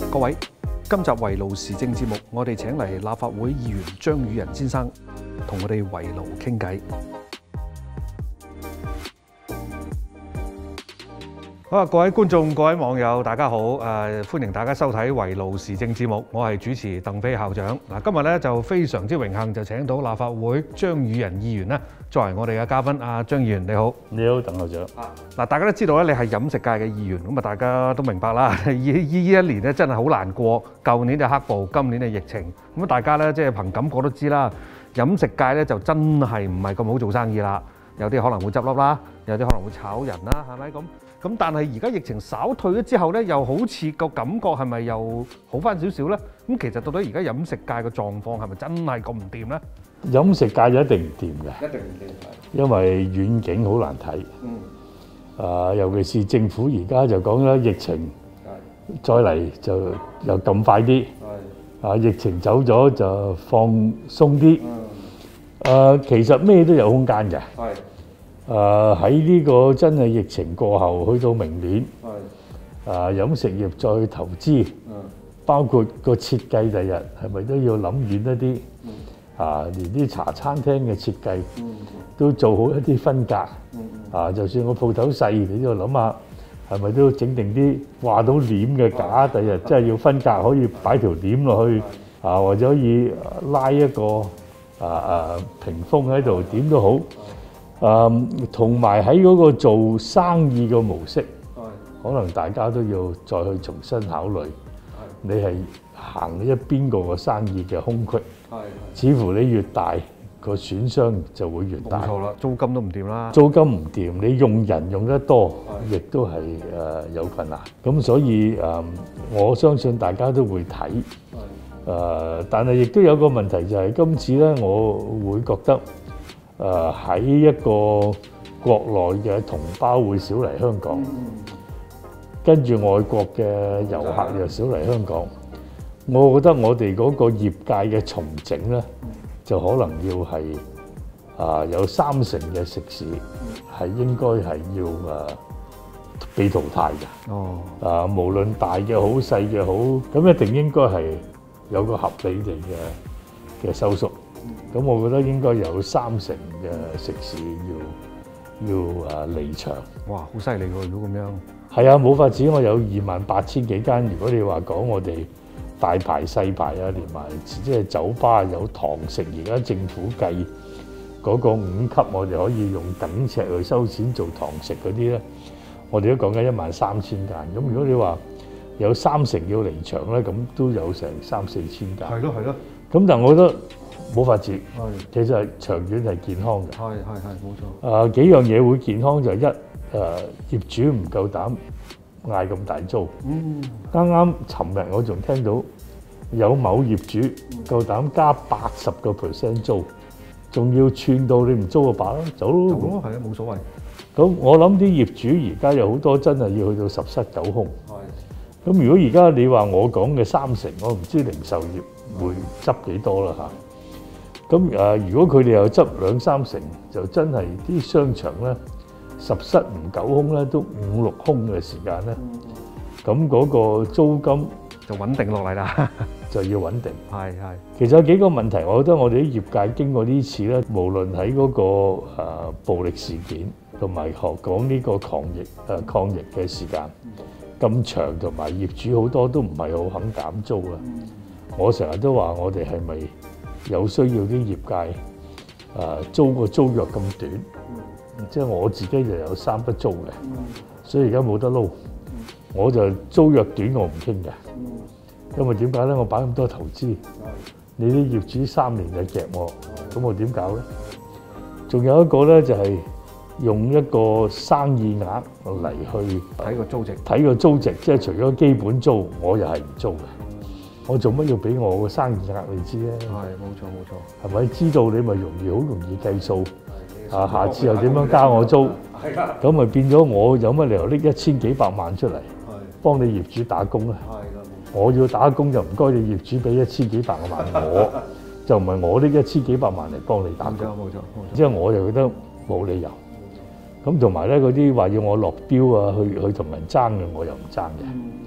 各位，今集圍爐時政節目，我哋請嚟立法會議員張宇人先生，同我哋圍爐傾偈。好啊！各位觀眾、各位網友，大家好！歡迎大家收睇圍爐時政節目，我係主持鄧飛校長。嗱，今日咧就非常之榮幸，就請到立法會張宇人議員咧作為我哋嘅嘉賓。阿張議員你好， 你好，鄧校長。 嗱，大家都知道咧，你係飲食界嘅議員，咁啊，大家都明白啦。呢一年咧真係好難過，舊年就黑暴，今年嘅疫情，咁啊，大家咧即係憑感覺都知啦。飲食界咧就真係唔係咁好做生意啦，有啲可能會執笠啦，有啲可能會炒人啦，係咪咁？咁但係而家疫情稍退咗之後咧，又好似個感覺係咪又好翻少少咧？咁其實到底而家飲食界嘅狀況係咪真係咁唔掂咧？ 飲食界就一定唔掂嘅， 一定唔掂， 因為遠景好難睇。尤其是政府而家就講啦，疫情再嚟就又咁快啲。疫情走咗就放鬆啲。其實咩都有空間嘅。喺呢個真係疫情過後，去到明年，飲食業再投資，包括個設計，第日係咪都要諗遠一啲？連啲茶餐廳嘅設計都做好一啲分隔。就算個鋪頭細，你都要諗下，係咪都要整定啲掛到簾嘅架？第日真係要分隔，可以擺條簾落去，或者可以拉一個屏風喺度，點都好。同埋喺嗰個做生意嘅模式，可能大家都要再去重新考慮。你係行一邊個生意嘅空隙，似乎你越大個損傷就會越大。 冇錯啦，租金都唔掂啦。 租金唔掂，你用人用得多，亦都係有困難。咁所以我相信大家都會睇。但係亦都有個問題就係今次咧，我會覺得。喺一個國內嘅同胞會少嚟香港，跟住外國嘅遊客又少嚟香港，我覺得我哋嗰個業界嘅重整咧，就可能要係有30%嘅食肆係應該係要被淘汰嘅。無論大嘅好細嘅好，咁一定應該係有個合理地嘅收縮。咁我覺得應該有30%嘅食肆要離場。哇，好犀利喎！如果咁樣，係啊，冇法子。我有28,000幾間。如果你話講我哋大牌細牌連埋即係酒吧有堂食，而家政府計嗰個5級，我哋可以用等尺去收錢做堂食嗰啲咧，我哋都講緊13,000間。咁如果你話有30%要離場咧，咁都有成3,000-4,000間。係咯。咁但係我覺得。冇法子，其實係長遠係健康嘅。係冇錯。幾樣嘢會健康就係業主唔夠膽嗌咁大租。啱啱尋日我仲聽到有某業主夠膽加80% 租，仲要串到你唔租就罷啦，走咯。係啊，冇所謂。咁我諗啲業主而家有好多真係要去到十室九空。咁如果而家你話我講嘅30%，我唔知零售業會執幾多啦嚇。咁如果佢哋又執2-3成，就真係啲商場咧10室唔9空咧，都5-6空嘅時間咧，咁嗰個租金就穩定落嚟啦，就要穩定。係。其實有幾個問題，我覺得我哋啲業界經過呢次咧，無論喺嗰個暴力事件，同埋講呢個抗疫嘅時間咁長，同埋業主好多都唔係好肯減租啦。我成日都話我哋係咪？有需要啲業界租個租約咁短，即係我自己就有3筆租嘅，所以而家冇得撈。我就租約短我唔傾嘅，因為點解咧？我擺咁多投資，你啲業主3年就夾我，咁我點搞咧？仲有一個咧就係用一個生意額嚟去睇個租值，即係除咗基本租，我又係唔租嘅。我做乜要俾我個生意額你知咧？係冇錯，係咪知道你咪好容易計數？下次又點樣加我租？咁咪變咗我有乜理由拎1000幾百萬出嚟幫你業主打工咧？我要打工就唔該你業主俾1000幾百萬我，就唔係我拎1000幾百萬嚟幫你打工。冇錯。即係我就覺得冇理由。咁同埋咧嗰啲話要我落標啊，去同人爭嘅，我又唔爭嘅。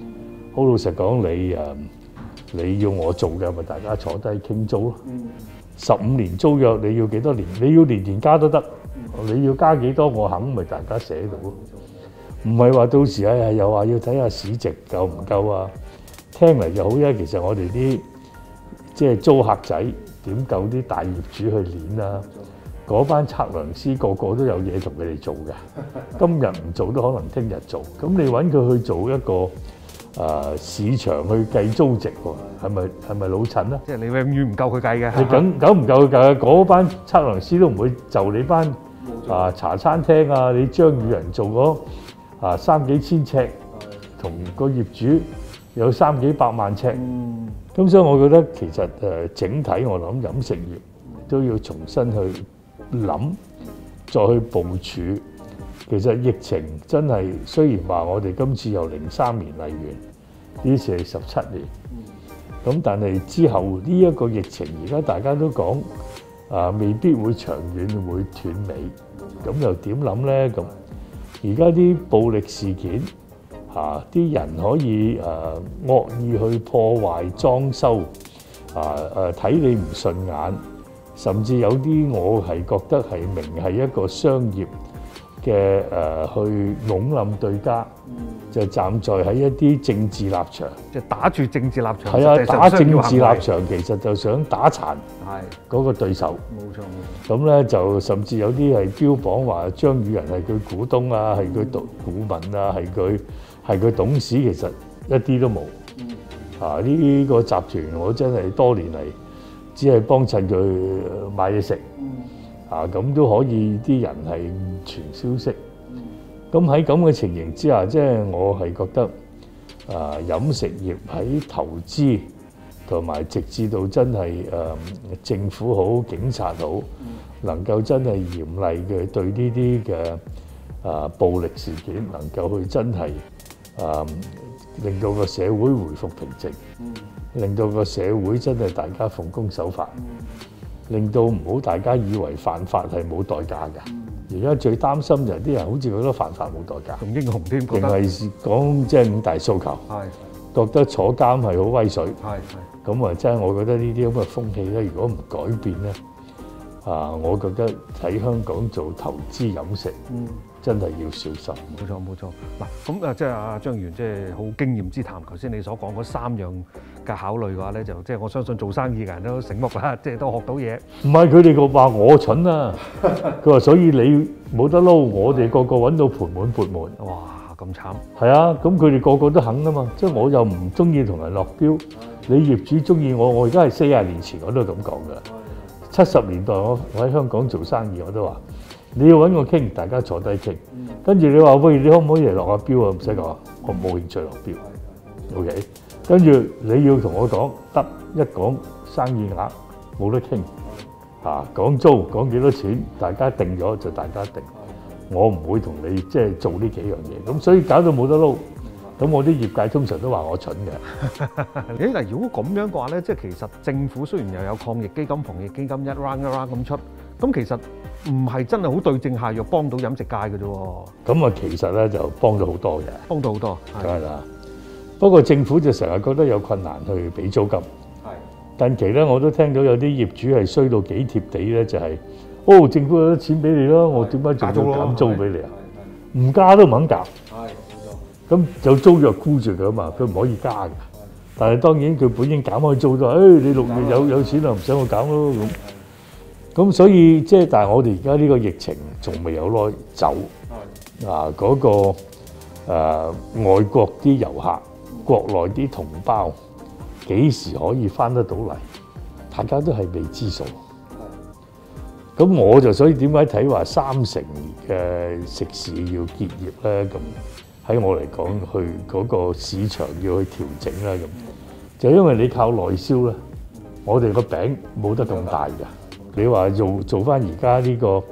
好老實講，你要我做嘅，咪大家坐低傾租咯。15年租約你要幾多年？你要年年加都得，你要加幾多我肯，咪大家寫到咯。唔係話到時又話要睇下市值夠唔夠啊？聽嚟就好啫，其實我哋啲即係租客仔點夠啲大業主去攣啊？嗰班測量師個個都有嘢同佢哋做嘅，今日唔做都可能聽日做。咁你揾佢去做一個市場去計租值喎，係咪老襯咧？ 即係你永遠唔夠佢計嘅。 你夠唔夠佢計啊？嗰班測量師都唔會就你班茶餐廳啊，你張宇人做嗰3幾千尺，同個業主有3幾百萬尺。咁所以我覺得其實整體我諗飲食業都要重新去諗，再去部署。其實疫情真係雖然話我哋今次由03年嚟完，呢次係17年，咁但係之後呢一個疫情，而家大家都講未必會長遠會斷尾，咁又點諗呢？咁而家啲暴力事件啲人可以惡意去破壞裝修，睇你唔順眼，甚至有啲我係覺得係明係一個商業嘅去拱冧對家，就站在喺一啲政治立場， 即係打住政治立場。 係啊，打政治立場其實就想打殘嗰個對手。 冇錯。 咁咧就甚至有啲係標榜話張宇人係佢股東啊，係佢顧問啊，係佢董事，其實一啲都冇。呢個集團我真係多年嚟只係幫襯佢買嘢食。咁都可以啲人係誤傳消息。咁喺咁嘅情形之下，即係我係覺得飲食業喺投資同埋直至到真係政府好、警察好，能夠真係嚴厲嘅對呢啲嘅暴力事件，能夠去真係令到個社會回復平靜，令到個社會真係大家奉公守法。令到唔好大家以為犯法係冇代價嘅。而家最擔心就係啲人好似覺得犯法冇代價， 仲英雄添， 定係講即係5大訴求，覺得坐監係好威水。咁啊，真係我覺得呢啲咁嘅風氣咧，如果唔改變咧，我覺得喺香港做投資飲食，真係要小心。 冇錯冇錯。嗱，咁即係阿張議員即係好經驗之談。頭先你所講嗰3樣嘅考慮嘅話咧，就即係我相信做生意嘅人都醒目啦，即係都學到嘢。 唔係佢哋個話我蠢啊，佢話所以你冇得撈，我哋個個揾到盆滿缽滿。 哇，咁慘！ 係啊，咁佢哋個個都肯啊嘛，即係我又唔中意同人落標，你業主中意我而家係40年前我都係咁講嘅。70年代我喺香港做生意我都話，你要揾我傾，大家坐低傾。跟住你話喂，你可唔可以嚟落下標啊？唔使講，我冇興趣落標。OK。跟住你要同我講得，一講生意額冇得傾，講租講幾多錢，大家定咗就大家定，我唔會同你即係做呢幾樣嘢，咁所以搞到冇得撈，咁我啲業界通常都話我蠢嘅。 嗱，如果咁樣嘅話咧，即係其實政府雖然又有抗疫基金、防疫基金一 round 咁出，咁其實唔係真係好對症下藥，幫到飲食界嘅啫喎。 咁啊，其實咧就幫咗好多嘅， 幫到好多， 梗係啦。不過政府就成日覺得有困難去俾租金。近期咧我都聽到有啲業主係衰到幾貼地咧，就係政府有啲錢俾你咯，我點解仲要減租俾你啊？唔加都唔肯減。咁有租約箍住佢啊嘛，佢唔可以加嘅。但係當然佢本應減開租都話，你6月有錢啊，唔使我減咯咁。咁所以即係，但係我哋而家呢個疫情仲未有耐走。嗰個外國啲遊客。國內啲同胞幾時可以翻得到嚟？大家都係未知數。咁我就所以點解睇話30%嘅食肆要結業咧？咁喺我嚟講，去嗰個市場要去調整啦。咁就因為你靠內銷咧，我哋個餅冇得咁大㗎。你話做翻而家呢個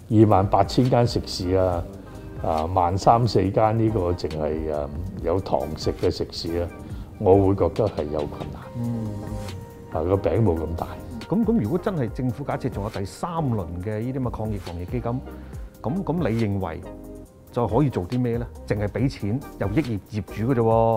28,000間食肆啊！13,000、14間呢個淨係有堂食嘅食肆咧，我會覺得係有困難。個餅冇咁大。 咁如果真係政府假設仲有第3輪嘅呢啲咁嘅抗疫防疫基金，咁你認為就可以做啲咩咧？淨係俾錢又益業主嘅啫喎。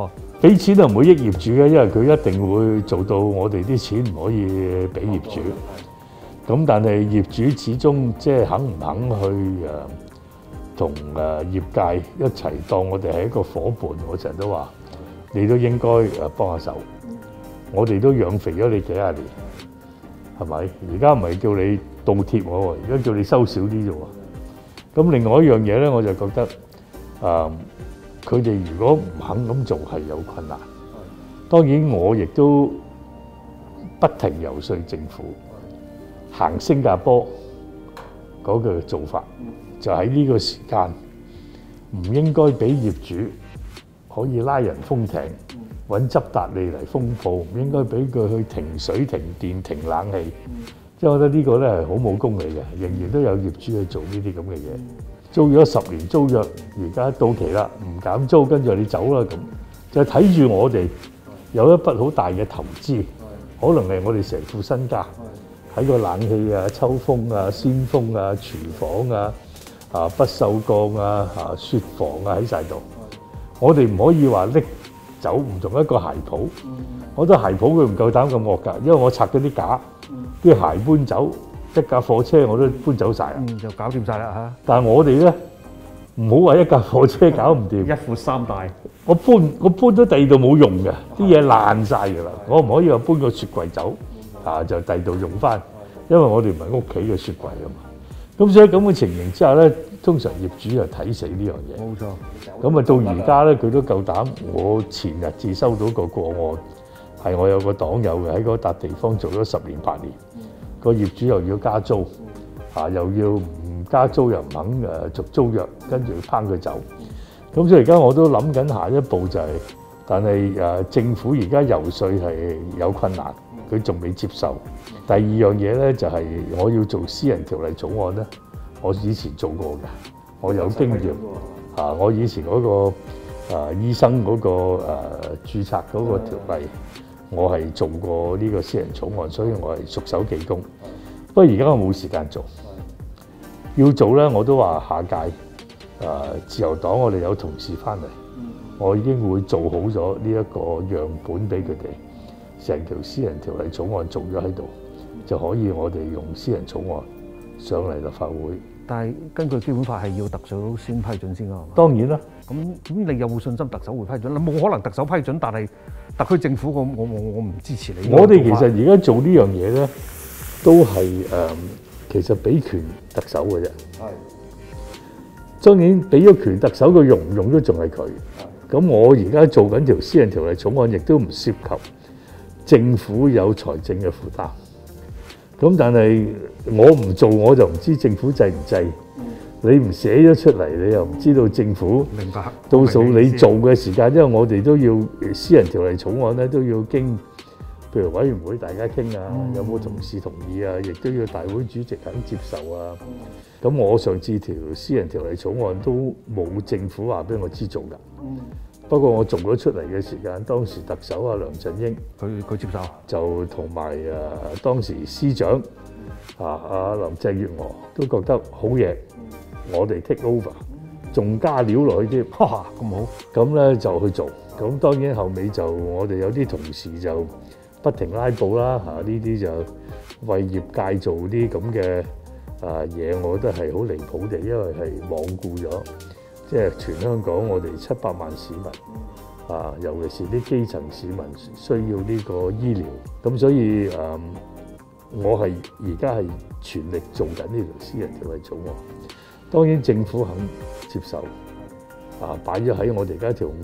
俾錢就唔會益業主嘅，因為佢一定會做到我哋啲錢唔可以俾業主。咁但係業主始終即係肯唔肯去同業界一齊當我哋係一個伙伴，我成日都話你都應該幫下手。我哋都養肥咗你幾廿年，係咪？而家唔係叫你倒貼我喎，而家叫你收少啲啫喎。咁另外一樣嘢咧，我就覺得佢哋如果唔肯咁做係有困難。當然我亦都不停游說政府行新加坡嗰個做法，就喺呢個時間唔應該俾業主可以拉人封艇，揾執達利嚟封鋪，唔應該俾佢去停水、停電、停冷氣。即係我覺得呢個咧係好冇公理嘅，仍然都有業主去做呢啲咁嘅嘢。租咗10年租約，而家到期啦，唔減租，跟住你走啦咁，就睇住我哋有一筆好大嘅投資，可能係我哋成副身家喺個冷氣啊、抽風啊、鮮風啊、廚房啊、不鏽鋼啊、雪房啊喺晒度。我哋唔可以話拎走，唔同一個鞋鋪。我覺得鞋鋪佢唔夠膽咁惡㗎，因為我拆咗啲架，啲鞋搬走，一架貨車我都搬走晒啦， 就搞掂晒啦嚇。 但係我哋咧唔好話一架貨車搞唔掂， 一闊三大， 我搬咗第二度冇用嘅，啲嘢爛晒㗎啦。我唔可以話搬個雪櫃走就第二度用翻，因為我哋唔係屋企嘅雪櫃啊嘛。咁所以咁嘅情形之下咧，通常業主就睇死呢樣嘢。 冇錯。 咁啊到而家咧，佢都夠膽。我前日至收到個個案，係我有個黨友嘅喺嗰笪地方做咗10年8年，個業主又要加租，又要唔加租又唔肯續租約，跟住拚佢走。咁所以而家我都諗緊下一步就係，但係政府而家游說係有困難，佢仲未接受。第二樣嘢咧就係我要做私人條例草案咧，我以前做過嘅，我有經驗。我以前嗰個醫生嗰個註冊嗰個條例，我係做過呢個私人草案，所以我係熟手技工。不過而家我冇時間做，要做咧我都話下屆自由黨我哋有同事翻嚟，我已經會做好咗呢一個樣本俾佢哋，成條私人條例草案做咗喺度，就可以我哋用私人草案上嚟立法會。 但係根據基本法係要特首先批准先㗎，係嘛？ 當然啦。 咁你有冇信心特首會批准？你冇可能特首批准，但係特區政府我唔支持你。 我哋其實而家做呢樣嘢咧，都係其實俾權特首嘅啫。係。當然俾咗權特首，佢用唔用都仲係佢。咁我而家做緊條私人條例草案，亦都唔涉及政府有財政嘅負擔。咁但係我唔做，我就唔知政府制唔制。你唔寫咗出嚟，你又唔知道政府。明白。到時你做嘅時間，因為我哋都要私人條例草案咧，都要經譬如委員會大家傾啊，有冇同事同意啊，亦都要大會主席肯接受啊。咁我上次條私人條例草案都冇政府話俾我知做㗎。不過我做咗出嚟嘅時間，當時特首梁振英佢接受，就同埋當時司長林鄭月娥都覺得好嘢，我哋 take over， 仲加料落去添，咁好，咁咧就去做。咁當然後尾就我哋有啲同事就不停拉布啦，呢啲就為業界做啲咁嘅嘢，我覺得係好離譜地，因為係罔顧咗。即係全香港我哋700萬市民尤其是啲基層市民需要呢個醫療，咁所以我係而家係全力做緊呢條私人條例草案。當然政府肯接受擺咗喺我哋而家條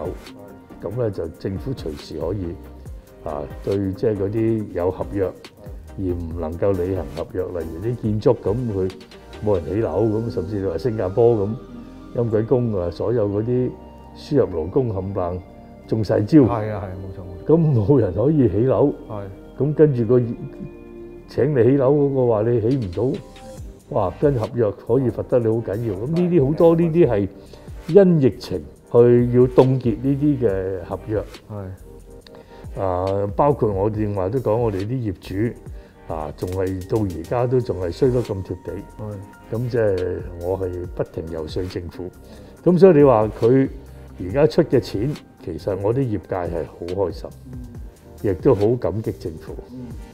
599，咁咧就政府隨時可以對即係嗰啲有合約而唔能夠履行合約，例如啲建築咁佢冇人起樓咁，甚至話新加坡咁。陰鬼公所有嗰啲輸入勞工冚唪唥中晒招，係冇錯。咁冇人可以起樓，咁跟住請你起樓嗰個話你起唔到，哇！跟合約可以罰得你好緊要。咁呢啲好多呢啲係因疫情去要凍結呢啲嘅合約，包括我哋話都講我哋啲業主。仲係到而家都仲係衰得咁貼地，咁即係我係不停游說政府。咁所以你話佢而家出嘅錢其實我啲業界係好開心，亦都好感激政府。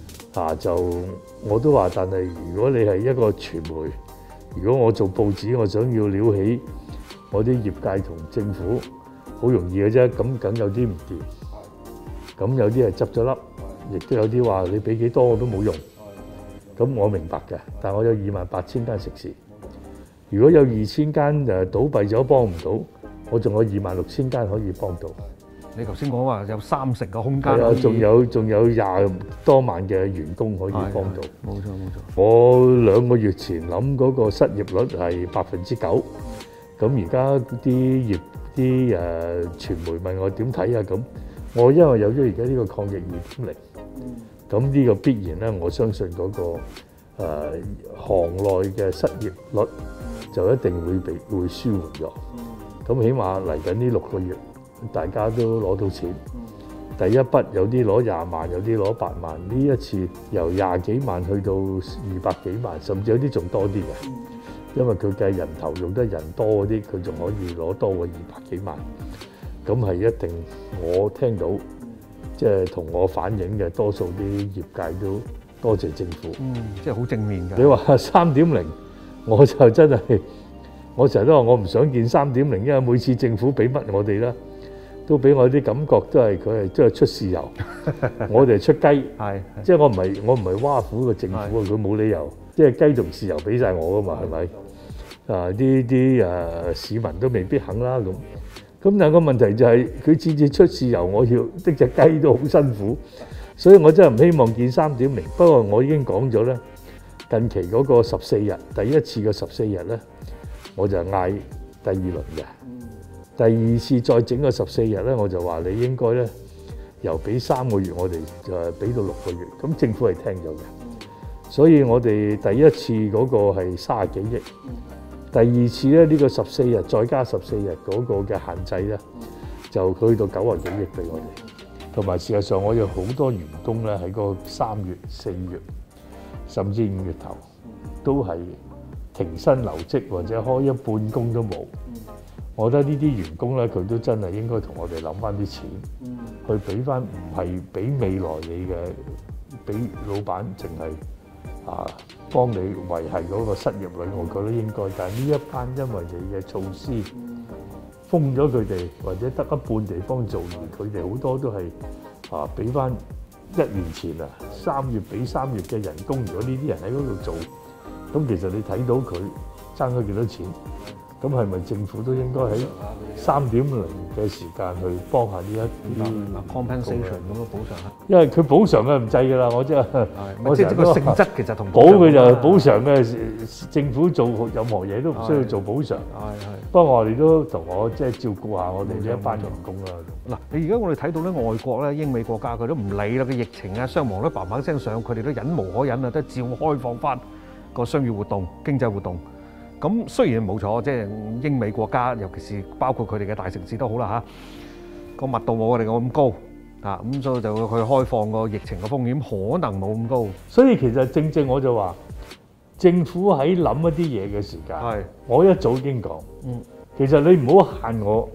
我都話，但係如果你係一個傳媒，如果我做報紙，我想要撩起我啲業界同政府，好容易嘅啫。咁梗有啲唔掂，咁有啲係執咗笠，亦都有啲話你俾幾多我都冇用。咁我明白嘅，但我有28,000間食肆，如果有2000間倒閉咗幫唔到，我仲有26,000間可以幫到。 你頭先講話有30個空間， 係啊，仲有20多萬嘅員工可以幫到。 冇錯。 我2個月前諗嗰個失業率係9%，咁而家啲傳媒問我點睇啊？咁我因為有咗而家呢個抗疫2.0，咁呢個必然咧，我相信嗰個行內嘅失業率就一定會舒緩咗。咁起碼嚟緊呢6個月，大家都攞到錢。第一筆有啲攞20萬，有啲攞8萬。呢一次由20幾萬去到200幾萬，甚至有啲仲多啲嘅，因為佢計人頭用得人多嗰啲，佢仲可以攞多過200幾萬。咁係一定，我聽到即係同我反映嘅多數啲業界都多謝政府。 即係好正面㗎。 你話3.0，我就真係。我成日都話我唔想見3.0，因為每次政府俾乜我哋啦，都俾我啲感覺都係佢係出豉油，我哋係出雞，即係我唔係挖苦個政府，佢冇理由即係雞同豉油俾晒我噶嘛，係咪？啲市民都未必肯啦咁。咁但係個問題就係佢次次出豉油，我要的隻雞都好辛苦，所以我真係唔希望見3.0。不過我已經講咗咧，近期嗰個14日，第一次嘅14日咧。我就嗌第2輪嘅，第2次再整個14日咧，我就話你應該咧由俾3個月，我哋就俾到6個月。咁政府係聽咗嘅，所以我哋第一次嗰個係30幾億，第2次咧呢個14日再加14日嗰個嘅限制咧，就去到90幾億俾我哋。同埋事實上，我有好多員工咧喺個3月、4月，甚至5月頭都係停薪留職或者開一半工都冇，我覺得呢啲員工咧，佢都真係應該同我哋諗翻啲錢，去俾翻，唔係俾未來你嘅，俾老闆淨係幫你維係嗰個失業率，我覺得應該。但係呢一班因為你嘅措施封咗佢哋，或者得一半地方做，而佢哋好多都係俾翻1年前3月俾3月嘅人工，如果呢啲人喺嗰度做。咁其實你睇到佢爭咗幾多錢，咁係咪政府都應該喺3.0嘅時間去幫下呢一啲 compensation 咁嘅補償？ 因為佢補償嘅唔制㗎啦，我真係我即係個性質其實同補佢就補償嘅，政府做任何嘢都唔需要做補償。不過我哋都同我即係照顧下我哋呢一班員工啦。 嗱，你而家我哋睇到咧，外國咧，英美國家佢都唔理啦，個疫情啊、傷亡率嘭嘭聲上，佢哋都忍無可忍啊，都照開放翻個商業活動、經濟活動。咁雖然冇錯，即係英美國家，尤其是包括佢哋嘅大城市都好啦嚇，個密度冇我哋咁高啊，咁所以就去開放個疫情嘅風險可能冇咁高。 所以其實正我就話，政府喺諗一啲嘢嘅時間，我一早已經講，其實你唔好限我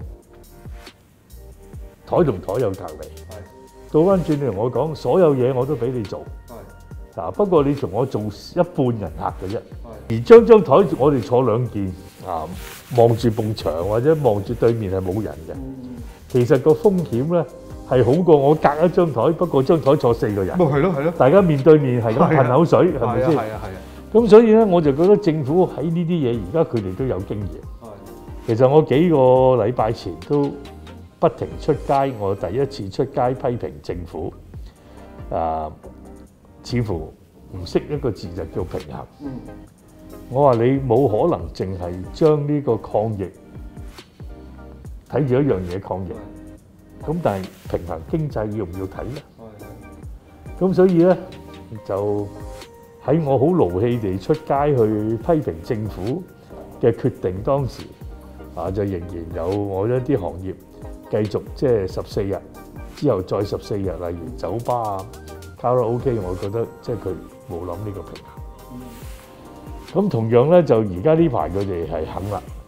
台同台有隔離，倒翻轉你同我講，所有嘢我都俾你做。嗱，不過你同我做一半人客嘅啫，而張台我哋坐兩件望住埲牆或者望住對面係冇人嘅，其實個風險咧係好過我隔一張台，不過張台坐4個人。咪係咯，大家面對面係咁噴口水，係咪先？係啊。咁所以咧，我就覺得政府喺呢啲嘢，而家佢哋都有經驗。其實我幾個禮拜前都不停出街，我第一次出街批評政府，似乎唔識一個字就叫平衡。我話你冇可能淨係將呢個抗疫睇住一樣嘢抗疫，咁但係平衡經濟要唔要睇咧？咁所以咧就喺我好勞氣地出街去批評政府嘅決定，當時就仍然有我一啲行業繼續即係14日之後再14日，例如酒吧卡拉 OK， 我覺得即係佢冇諗呢個平衡。咁同樣咧，就而家呢排佢哋係肯啦，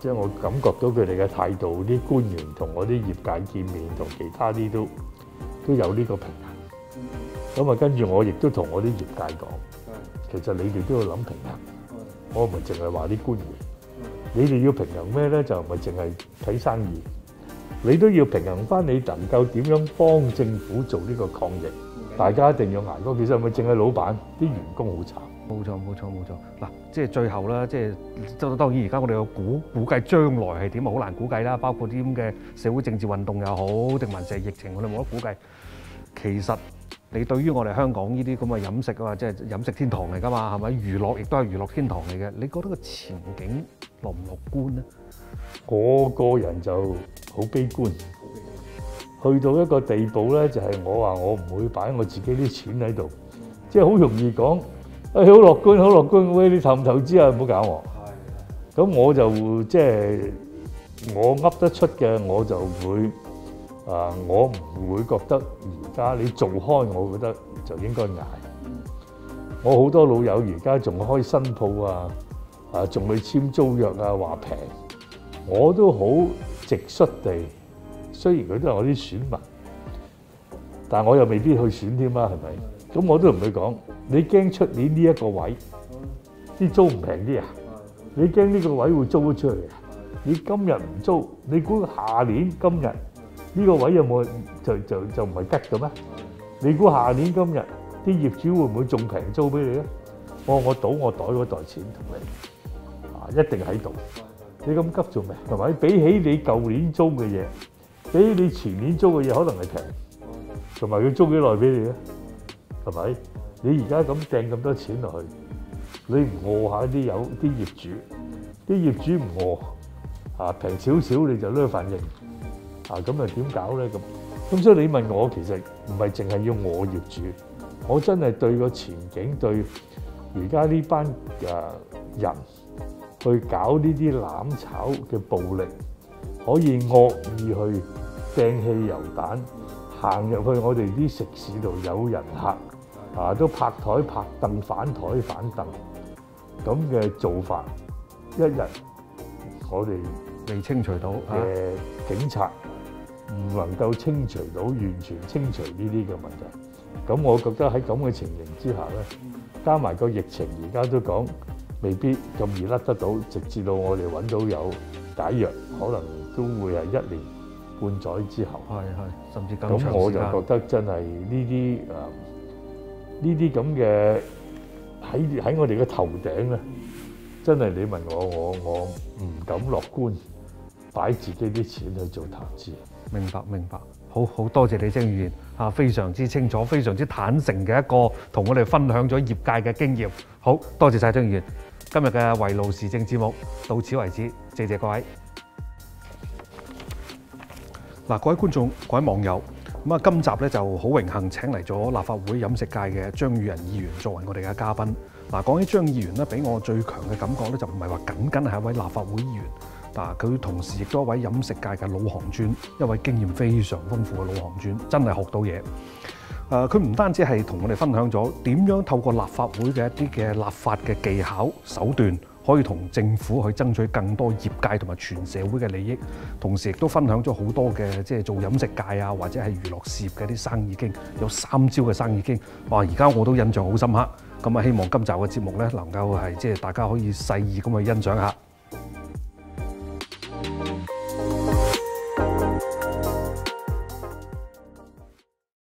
即係我感覺到佢哋嘅態度，啲官員同我啲業界見面，同其他啲都有呢個平衡。咁啊，跟住我亦都同我啲業界講，其實你哋都要諗平衡，我唔係淨係話啲官員，你哋要平衡咩咧？就唔係淨係睇生意，你都要平衡翻你能夠點樣幫政府做呢個抗疫。大家一定要捱過，其實唔係淨係老闆，啲員工好慘。 冇錯。嗱，即係最後啦，即係當然而家我哋有估計將來係點啊，好難估計啦。包括啲咁嘅社會政治運動又好，定還是係疫情，我哋冇得估計。其實你對於我哋香港呢啲咁嘅飲食啊，即係飲食天堂嚟㗎嘛，係咪？娛樂亦都係娛樂天堂嚟嘅。你覺得個前景樂唔樂觀咧？ 我個人就好悲觀。去到一個地步咧，就係我話我唔會擺我自己啲錢喺度，即係好容易講，好樂觀，喂，你投唔投資啊？唔好搞我。咁我就即係我噏得出嘅，我就會我唔會覺得而家你做開，我覺得就應該捱。我好多老友而家仲開新鋪仲去簽租約啊，話平，我都好直率地。雖然佢都係我啲選民，但係我又未必去選添啦，係咪？咁我都同佢講，你驚出年呢一個位啲租唔平啲啊？你驚呢個位會租得出去啊？你今日唔租，你估下年今日呢個位有冇就唔係吉嘅咩？你估下年今日啲業主會唔會仲平租俾你咧？我賭我袋嗰袋錢同你一定喺度。你咁急做咩？係咪？比起你舊年租嘅嘢。比你前年租嘅嘢可能係平，同埋佢租幾耐俾你咧？係咪？你而家咁掟咁多錢落去，你唔餓下啲業主，啲業主唔餓平少少你就攞反應咁啊點搞咧？咁所以你問我其實唔係淨係要我業主，我真係對個前景對而家呢班人去搞呢啲攬炒嘅暴力，可以惡意去掟汽油彈行入去我哋啲食肆度，有人客都拍台拍凳反台反凳咁嘅做法，一日我哋未清除到警察唔能夠清除到完全清除呢啲嘅問題。咁我覺得喺咁嘅情形之下咧，加埋個疫情而家都講未必咁易甩得到，直至到我哋揾到有解藥，可能都會係1年半載之後， 甚至更長時間。 咁我就覺得真係呢啲咁嘅喺我哋嘅頭頂咧，真係你問我唔敢樂觀，擺自己啲錢去做投資。 明白，好多謝你張議員非常之清楚、非常之坦誠嘅一個同我哋分享咗業界嘅經驗。好多謝晒張議員，今日嘅圍爐時政節目到此為止，謝各位。各位觀眾、各位網友，今集咧就好榮幸請嚟咗立法會飲食界嘅張宇人議員作為我哋嘅嘉賓。講起張議員咧，俾我最強嘅感覺咧，就唔係話僅係一位立法會議員，佢同時亦都一位飲食界嘅老行尊，一位經驗非常豐富嘅老行尊，真係學到嘢。佢唔單止係同我哋分享咗點樣透過立法會嘅一啲嘅立法嘅技巧手段，可以同政府去爭取更多業界同埋全社會嘅利益，同時亦都分享咗好多嘅即係做飲食界或者係娛樂事業嘅啲生意經，有3招嘅生意經。而家我都印象好深刻。咁希望今集嘅節目咧能夠係即係大家可以細意咁去欣賞下。